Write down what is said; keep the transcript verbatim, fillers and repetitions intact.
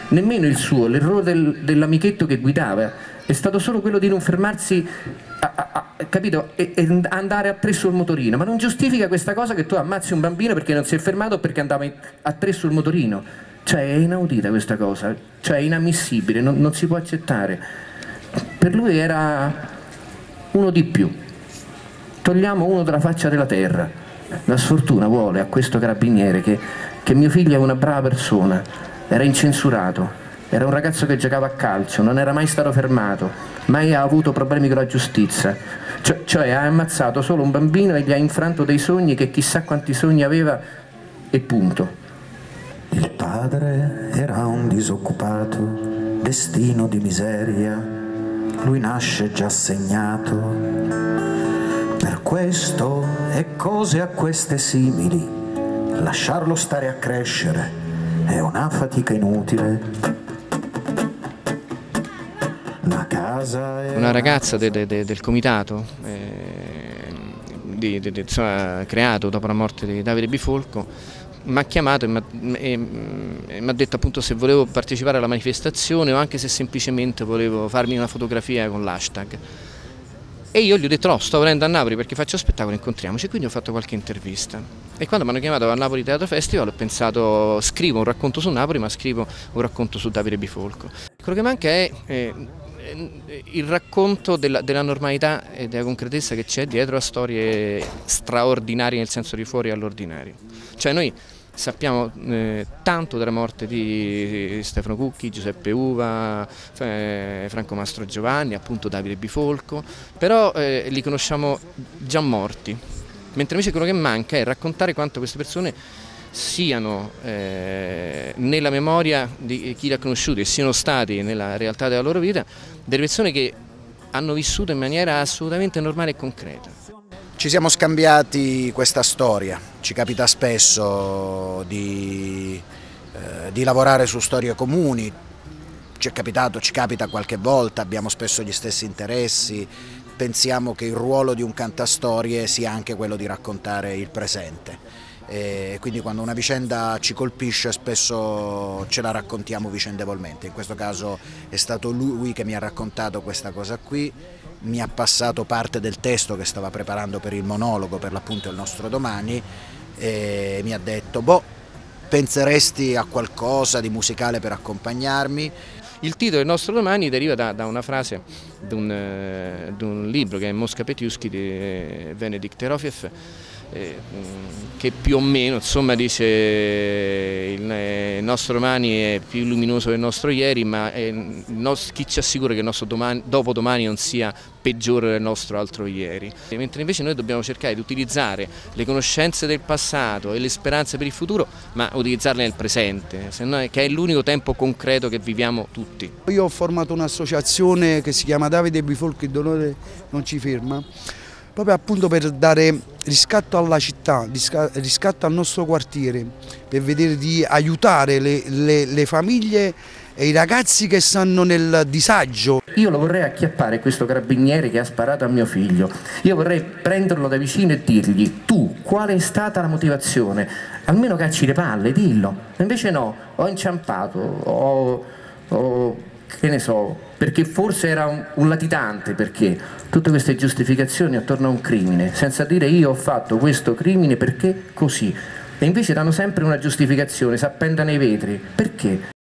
nemmeno il suo, l'errore del, dell'amichetto che guidava, è stato solo quello di non fermarsi, a, a, a, capito, e, e andare a tre sul motorino, ma non giustifica questa cosa che tu ammazzi un bambino perché non si è fermato o perché andava a tre sul motorino. Cioè è inaudita questa cosa, cioè è inammissibile, non, non si può accettare. Per lui era uno di più, togliamo uno dalla faccia della terra. La sfortuna vuole a questo carabiniere che, che mio figlio è una brava persona, era incensurato, era un ragazzo che giocava a calcio, non era mai stato fermato, mai ha avuto problemi con la giustizia, cioè, cioè ha ammazzato solo un bambino e gli ha infranto dei sogni che chissà quanti sogni aveva e punto. Il padre era un disoccupato, destino di miseria, lui nasce già segnato. Per questo e cose a queste simili, lasciarlo stare a crescere è una fatica inutile. La casa è una ragazza de, de, de, del comitato eh, di, de, de, insomma, creato dopo la morte di Davide Bifolco mi ha chiamato e mi ha detto appunto se volevo partecipare alla manifestazione o anche se semplicemente volevo farmi una fotografia con l'hashtag. E io gli ho detto no, sto venendo a Napoli perché faccio spettacolo, incontriamoci, quindi ho fatto qualche intervista. E quando mi hanno chiamato al Napoli Teatro Festival ho pensato scrivo un racconto su Napoli ma scrivo un racconto su Davide Bifolco. Quello che manca è eh, il racconto della, della normalità e della concretezza che c'è dietro a storie straordinarie nel senso di fuori all'ordinario. Cioè noi sappiamo eh, tanto della morte di Stefano Cucchi, Giuseppe Uva, eh, Franco Mastro Giovanni, appunto Davide Bifolco, però eh, li conosciamo già morti, mentre invece quello che manca è raccontare quanto queste persone siano eh, nella memoria di chi li ha conosciuti e siano stati nella realtà della loro vita delle persone che hanno vissuto in maniera assolutamente normale e concreta. Ci siamo scambiati questa storia, ci capita spesso di, eh, di lavorare su storie comuni, ci è capitato, ci capita qualche volta, abbiamo spesso gli stessi interessi, pensiamo che il ruolo di un cantastorie sia anche quello di raccontare il presente. E quindi quando una vicenda ci colpisce spesso ce la raccontiamo vicendevolmente, in questo caso è stato lui che mi ha raccontato questa cosa qui, mi ha passato parte del testo che stava preparando per il monologo, per l'appunto il nostro domani, e mi ha detto boh, penseresti a qualcosa di musicale per accompagnarmi? Il titolo del nostro domani deriva da, da una frase di un, eh, di un libro che è Mosca Petiuschi di eh, Venedikt Erofiev, Eh, che più o meno insomma dice il, il nostro domani è più luminoso del nostro ieri, ma è, il nostro, chi ci assicura che il nostro domani, dopodomani non sia peggiore del nostro altro ieri, e mentre invece noi dobbiamo cercare di utilizzare le conoscenze del passato e le speranze per il futuro, ma utilizzarle nel presente, se no, che è l'unico tempo concreto che viviamo tutti. Io ho formato un'associazione che si chiama Davide Bifolco, il dolore non ci ferma, proprio appunto per dare riscatto alla città, riscatto al nostro quartiere, per vedere di aiutare le, le, le famiglie e i ragazzi che stanno nel disagio. Io lo vorrei acchiappare questo carabiniere che ha sparato a mio figlio, io vorrei prenderlo da vicino e dirgli tu qual è stata la motivazione, almeno cacci le palle, dillo, invece no, ho inciampato, ho... ho che ne so, perché forse era un, un latitante, perché tutte queste giustificazioni attorno a un crimine, senza dire io ho fatto questo crimine perché così, e invece danno sempre una giustificazione, si appenda nei vetri, perché?